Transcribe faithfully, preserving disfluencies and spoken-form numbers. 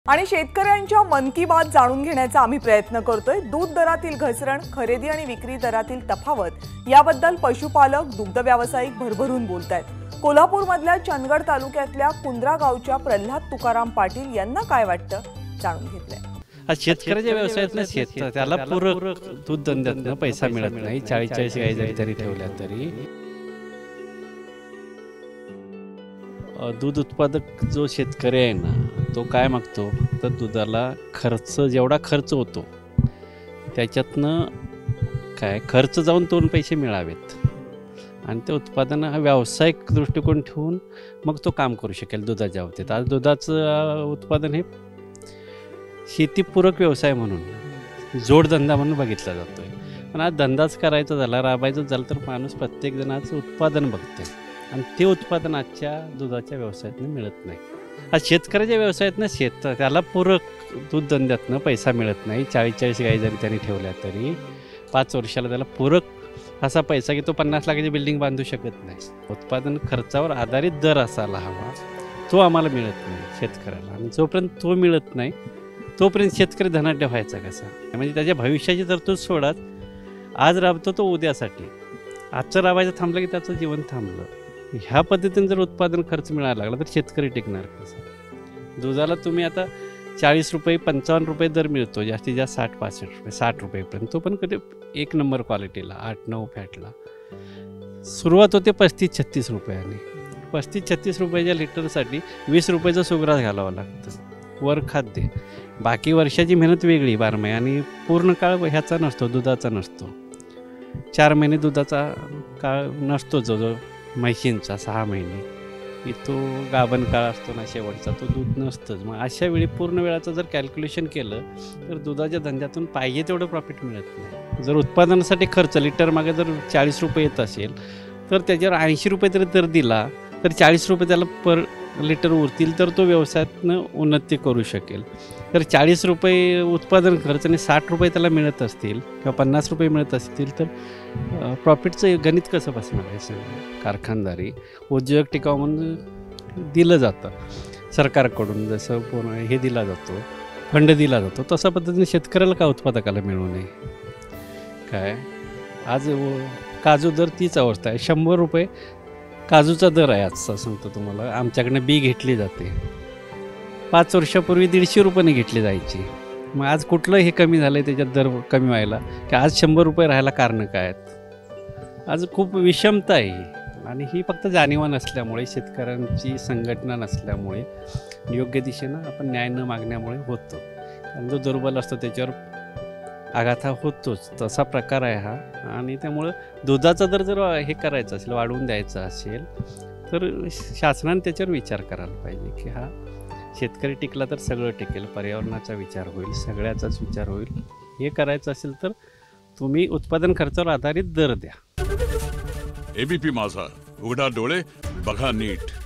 आणि शेतकऱ्यांच्या मन की बात जाणून घेण्याचा आम्ही प्रयत्न करतोय। दूध दरातील घसरण, खरेदी आणि विक्री दरातील तफावत याबद्दल पशुपालक, दुग्ध व्यावसायिक भरभरून बोलतायत। कोल्हापूरमधल्या चंदगड तालुक्यातल्या कुंद्रा गावच्या प्रल्हाद तुकाराम पाटील यांना काय वाटतं जाणून घेतलंय। शेतकऱ्याच्या व्यवसायातलं शेत त्याला पूरक दूध धंद्यातनं पैसा मिळत नाही। चाळीस चाळीस गाई जरी तरी ठेवल्या तरी दूध उत्पादक जो शेतकरी आहे ना, तो काय मागतो तर दुधाला खर्च जेवढा खर्च होतो त्याच्यातनं काय खर्च जाऊन दोन पैसे मिळावेत आणि ते उत्पादन हा व्यावसायिक दृष्टिकोन ठेवून मग तो काम करू शकेल दुधाच्या बाबतीत। आज दुधाचं उत्पादन हे शेतीपूरक व्यवसाय म्हणून जोडधंदा म्हणून बघितला जातोय। पण आज धंदाच करायचा झाला, राबायचं झालं तर माणूस प्रत्येक जणाचं उत्पादन बघतोय आणि ते उत्पादन आजच्या दुधाच्या व्यवसायातनं मिळत नाही। आज शेतकऱ्याच्या व्यवसायातनं शेत त्याला पूरक दूध धंद्यातनं पैसा मिळत नाही। चाळीस चाळीस गाई जरी त्यांनी ठेवल्या तरी पाच वर्षाला त्याला पूरक असा पैसा की तो पन्नास लाखाची बिल्डिंग बांधू शकत नाही। उत्पादन खर्चावर आधारित दर असायला हवा, तो आम्हाला मिळत नाही शेतकऱ्याला। आणि जोपर्यंत तो मिळत नाही तोपर्यंत शेतकरी धनाढ्य व्हायचा कसा? म्हणजे त्याच्या भविष्याची तरतूद सोडाच, आज राबतो तो उद्यासाठी, आजचं राबायचं थांबलं की त्याचं जीवन थांबलं। ह्या पद्धतीने जर उत्पादन खर्च मिळायला लागला तर शेतकरी टिकणार कसा? दुधाला तुम्ही आता चाळीस रुपये पंचावन्न रुपये दर मिळतो, जास्तीत जास्त साठ पासष्ट रुपये साठ रुपयेपर्यंत, तो पण कधी एक नंबर क्वालिटीला आठ नऊ फॅटला सुरुवात होते पस्तीस छत्तीस रुपयाने। पस्तीस छत्तीस रुपयाच्या लिटरसाठी वीस रुपयाचा सुग्रास घालावा लागतं वर खाद्य। बाकी वर्षाची मेहनत वेगळी बारमाही आणि पूर्ण काळ ह्याचा नसतो, दुधाचा नसतो। चार महिने दुधाचा काळ नसतो, जो जो म्हशींचा सहा महिने तो गाभण काळ असतो ना शेवटचा, तो दूध नसतंच। मग अशा वेळी पूर्ण वेळाचं जर कॅल्क्युलेशन केलं तर दुधाच्या धंद्यातून पाहिजे तेवढं प्रॉफिट मिळत नाही। जर उत्पादनासाठी खर्च लिटर मागे जर चाळीस रुपये येत असेल तर त्याच्यावर ऐंशी रुपये तरी दर दिला तर चाळीस रुपये त्याला पर लिटर उरतील तर तो व्यवसायातनं उन्नती करू शकेल। तर चाळीस रुपये उत्पादन खर्च आणि साठ रुपये त्याला मिळत असतील किंवा पन्नास रुपये मिळत असतील तर प्रॉफिटचं गणित कसं बसणार आहे? सगळं कारखानदारी उद्योग टिकाव म्हणून दिलं जातं सरकारकडून, जसं पूर्ण हे दिला जातो फंड दिला जातो, तशा पद्धतीने शेतकऱ्याला का उत्पादकाला मिळू नये काय? आज काजू दर तीच अवस्था आहे, शंभर रुपये काजूचा दर आहे आजचा। सांगतो तुम्हाला, आमच्याकडनं बी घेतली जाते, पाच वर्षापूर्वी दीडशे रुपयाने घेतली जायची। मग आज कुठलं हे कमी झालं आहे त्याच्यात दर कमी व्हायला की आज शंभर रुपये राहायला कारणं काय आहेत? आज खूप विषमता आहे आणि ही फक्त जाणीवा नसल्यामुळे, शेतकऱ्यांची संघटना नसल्यामुळे, योग्य दिशेनं आपण न्याय न मागण्यामुळे होतो। कारण जो दुर्बल असतो त्याच्यावर आघात हा होतोच, तसा प्रकार आहे हा। आणि त्यामुळं दुधाचा दर जर हे करायचं असेल, वाढवून द्यायचा असेल तर शासनाने त्याच्यावर विचार करायला पाहिजे की हा शेतकरी टिकला तर सगळं टिकेल, पर्यावरणाचा विचार होईल, सगळ्याचाच विचार होईल। हे करायचं असेल तर तुम्ही उत्पादन खर्चावर आधारित दर द्या। एबीपी माझा, उघडा डोळे बघा नीट।